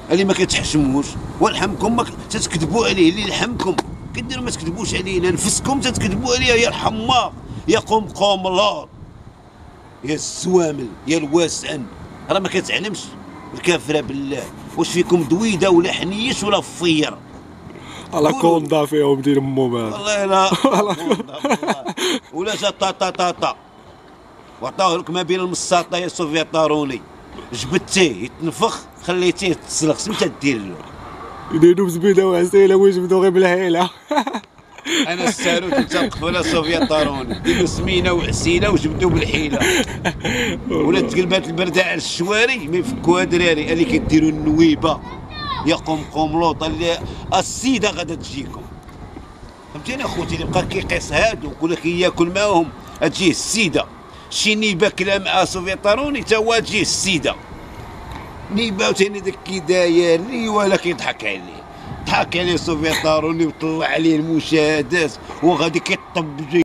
اللي ما كتحشموش ولحمكم ما تتكذبوا عليه، اللي لحمكم كديروا ما تكذبوش علينا، نفسكم تتكذبوا عليا يا الحماق يا قمقاملات يا السوامل يا الواسعن. راه ما كتعلمش الكافره بالله، واش فيكم دويده ولا حنيش ولا فير؟ على كوندا فيهم دير امو مال والله لا ولا جا طاطا طاطا وعطاوه لك ما بين المساطه يا سوفيطاروني، جبدتيه يتنفخ خليتيه يتسلق، سميتها دير له يديروا بزبيده وعسيله ويجبدوا غير بالهيله. انا الساروت انت القفله سوفيطاروني، ديروا سمينه وعسيله وجبدوا بالحيله ولا تقلبات البرده على الشواري ما يفكوها دراري. اللي كديروا النويبه يا قمقملوط اللي السيده غادا تجيكم، فهمتيني اخوتي؟ اللي بقى كيقيس هادو يقول لك ياكل معاهم تجيه السيده، شي نيبه كلا مع سوفيطاروني تا هو تجيه السيده نيبه وثاني داك كي داير لي ولا كيضحك عليه، ضحك عليه سوفيطاروني وطلع عليه المشاهدات وغادي كيطبجي.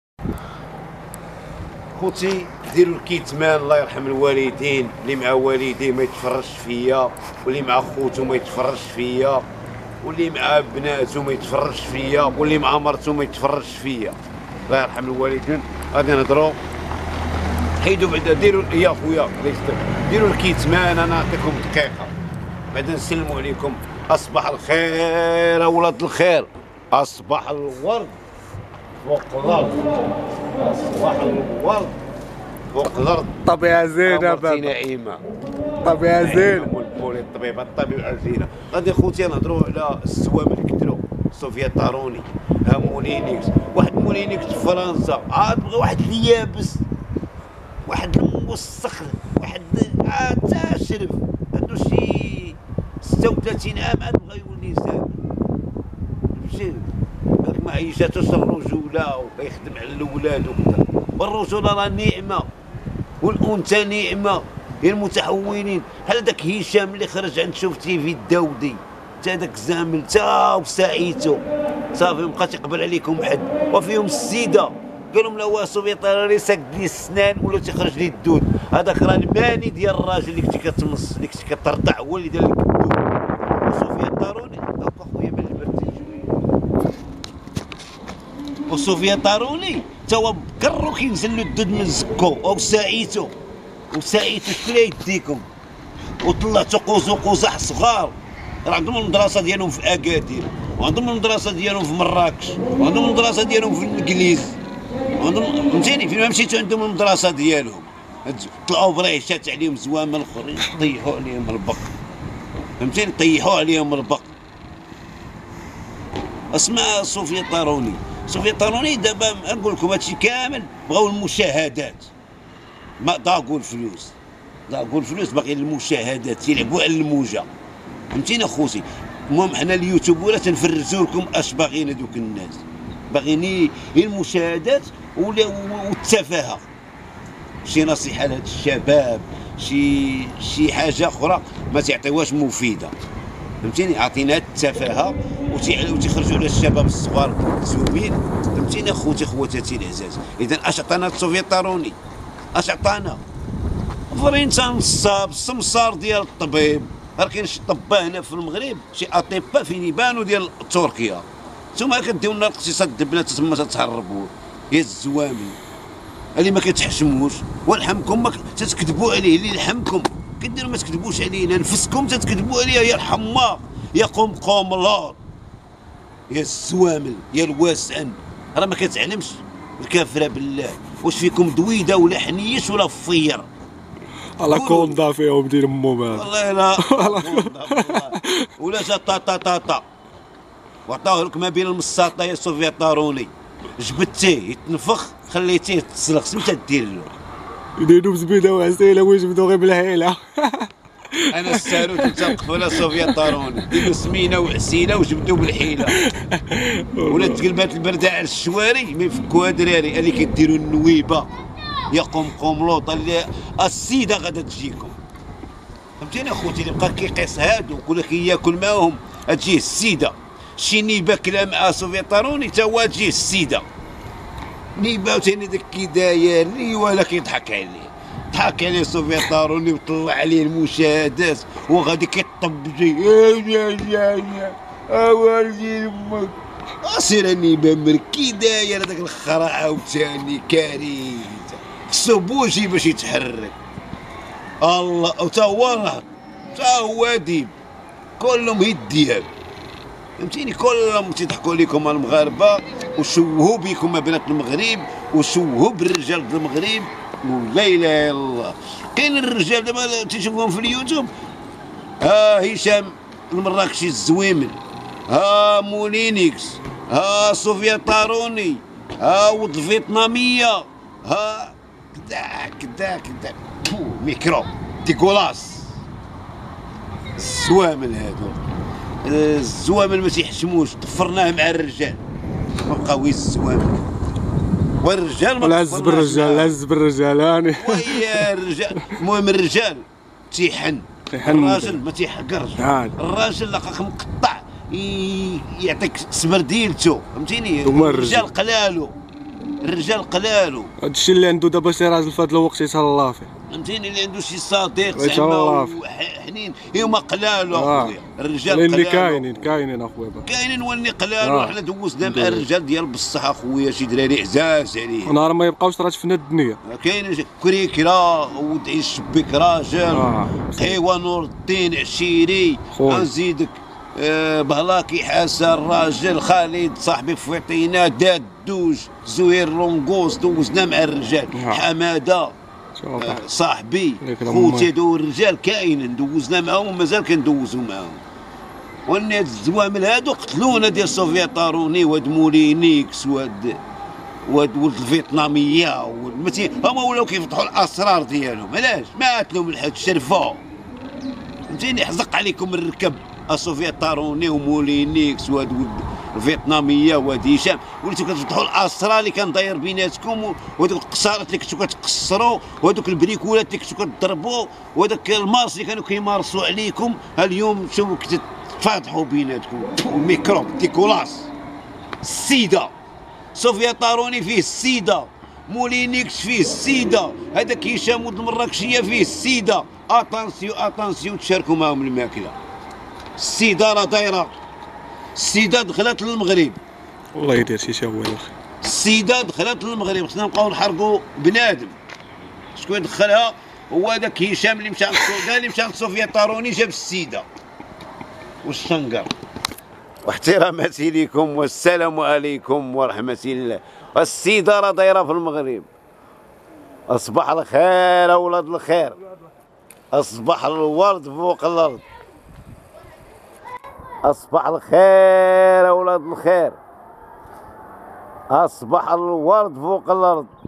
خوتي ديروا الكيتمان الله يرحم الوالدين، اللي مع والديه ما يتفرجش فيا، واللي مع خوتو ما يتفرجش فيا، واللي مع بناتو ما يتفرجش فيا، واللي مع مرتو ما يتفرجش فيا. الله يرحم الوالدين. غادي نهضروا حيدوا بعدا ديروا يا خويا ديروا الكيتمان. انا نعطيكم دقيقه بعدا نسلموا عليكم. اصبح الخير اولاد الخير، اصبح الورد فوق الارض، اصبح الورد فوق الارض. طبيعه زينه بابا، نعيمه طبيعه زينه والبولي الطبيعه زينه. غادي خوتي نهضروا على السوام اللي كثروا سوفيطاروني، ها مولينيكس، واحد مولينيكس في فرنسا عاد بغى واحد اللي يابس، واحد الموسخ، واحد تا شرف عنده شي 36 عام عاد بغى يولي زاد. فهمتي؟ بالك ما عيشاتوش الرجوله وكيخدم على الاولاد وكذا. والرجوله راه نعمه والانثى نعمه هي المتحولين. بحال داك هشام اللي خرج عند شوفتي في الداودي تا داك زامل تا وساعيتو صافي مبقاش يقبل عليكم حد. وفيهم السيده قال لهم لا هو سوفيطاروني ساكد لي السنان ولا تيخرج لي الدود، هذاك راه الماني ديال الراجل اللي كنتي كتمص اللي كنتي كترضع هو اللي دار لك الدود. وسوفيطاروني هاك اخويا ما جبرتي شويه. وسوفيطاروني تا هو بكرو كينزل له الدود من زكو او ساعيتو شكون يديكم وطلعتو قزح صغار. راه عندهم المدرسه ديالهم في اكادير، وعندهم المدرسه ديالهم في مراكش، وعندهم المدرسه ديالهم في الانجليز، وعندهم فهمتيني فين ما مشيتو عندهم المدرسه ديالهم. طلعوا بريشات عليهم زوامل الاخرين طيحوا عليهم البق، فهمتيني؟ طيحوا عليهم البق. اسمع سوفيطاروني دابا نقول لكم هادشي كامل بغاو المشاهدات، ما ضاقوا الفلوس باغي المشاهدات، يلعبوا على الموجه، فهمتيني اخوتي؟ المهم حنا اليوتيوبرات تنفرزوا لكم اش باغيين هذوك الناس، باغيين المشاهدات والتفاهه. شي نصيحه لهاد الشباب، شي حاجه اخرى ما تعطيوهاش مفيده، فهمتيني؟ عطينا التفاهه وتيخرجوا على الشباب الصغار زوين، فهمتيني اخوتي خواتاتي العزاز؟ اذا اش عطانا السوفيطاروني؟ اش عطانا؟ فرينتا نصاب السمسار ديال الطبيب. راه كاين شي طباه هنا في المغرب، شي اطباء فين يبانوا ديال تركيا، نتوما كديروا لنا الاقتصاد البنات تما تتهربوا يا الزوامل. اللي ما كتحشموش ولحمكم ما تتكذبوا عليه، اللي لحمكم كديروا ما تكذبوش علينا، نفسكم تتكذبوا عليا يا الحماق يا قمقاملات يا السوامل يا الواسعن. راه ما كتعلمش الكافره بالله، واش فيكم دويده ولا حنيش ولا فير؟ على كوندا فيهم دير امو مال والله لا ولا جا طاطا طاطا وعطاوه لك ما بين المساطه يا سوفيطاروني، جبدتيه يتنفخ خليتيه يتسلق، سميتها دير له يديروا بزبيده وعسيله ويجبدوا غير بالهيله. انا الساروت انت القفله سوفيطاروني، ديروا سمينه وعسيله وجبدوا بالحيله ولا تقلبات البرده على الشواري ما يفكوها دراري. اللي كديروا النويبه يا قمقملوط اللي السيده غادا تجيكم، فهمتيني اخوتي؟ اللي بقى كيقيس هادو يقول لك ياكل معاهم تجيه السيده، شي نيبه كلا مع سوفيطاروني تا هو تجيه السيده نيبه وثاني داك كي داير لي ولا كيضحك عليه، ضحك عليه سوفيا طاروني وطلع عليه المشاهدات وغادي كيطبجي يا والدي امك اصير اني بامر كي داير هذاك الخرا عاوتاني كارثه خصو بوجي باش يتحرك الله وتا هو نهض تا هو ديب كلهم هي الدياب فهمتيني كلهم تيضحكوا عليكم المغاربه وشوهوا بكم بنات المغرب وشوهوا بالرجال د المغرب ولا اله الا الله. كاين الرجال دابا تيشوفوهم في اليوتيوب ها هشام المراكشي الزويمن ها مولينيكس ها صوفيا طاروني ها ولد الفيتناميه ها كدا ميكرو ديكولاس الزوامل هادو الزوامل ما تيحشموش طفرناه مع الرجال ما بقاو الزوامل والرجال ما العز بالرجال العز بالرجال هاني ويا الرجال المهم الرجال تيحن الراجل ما تيحقرش الراجل لقاك مقطع يعطيك سبرديلتو فهمتيني الرجال قلالو الرجال قلالو هادشي اللي عنده دابا شي راجل في هذا الوقت يتهلا فيه فهمتيني اللي عنده شي صديق زعما حنين هما قلالو اخويا الرجال قلالو اللي كاينين اخويا كاينين ولي قلالو حنا دوزنا مع الرجال ديال بصح اخويا شي دراري عزاز عليه نهار ما يبقاوش راه تفنى الدنيا كاين كريكرا ودعي الشبيك راجل قيوه نور الدين عشيري نزيدك بهلاكي حسن راجل خالد صاحبي فويطينا دادوج زهير رونغوس دوزنا مع الرجال حماده صاحبي خوتي دو الرجال كاينين دوزنا معاهم ومازال كندوزو معاهم وان هاد الزوامل هادو قتلونا ديال صوفيا طاروني وهاد مولينيكس وهاد ولد الفيتناميه هما ولاو كيفتحوا الاسرار ديالهم علاش ما قتلهم الحد شرفوا فهمتيني حزق عليكم الركب صوفيا طاروني ومولينيكس وهاد ولد الفيتناميه وهاد هشام وليتو كتفتحوا الاسرار اللي كان داير بيناتكم وهذوك القصارات اللي كنتو كتقصروا وهذوك البريكولات اللي كنتو كتضربوا وهذاك المارس اللي كانوا كيمارسوا عليكم اليوم شوفوا كتفاضحوا بيناتكم الميكروب ديكولاس السيده صوفيا طاروني فيه السيده مولينيكس فيه السيده هذاك هشام ولد المراكشيه فيه السيده اتانسيو تشاركوا معاهم الماكله السيده راه دايره السيده دخلت للمغرب والله يدير شي شهوه يا اخي السيده دخلت للمغرب خصنا نبقاو نحرقوا بنادم شكون دخلها هو هذاك هشام اللي مشى للسودان اللي مشى لصوفيا طاروني جاب السيده والشنقر واحتراماتي لكم والسلام عليكم ورحمه الله. السيده راه دايره في المغرب اصبح الخير اولاد الخير اصبح الورد فوق الارض أصبح الخير أولاد الخير أصبح الورد فوق الأرض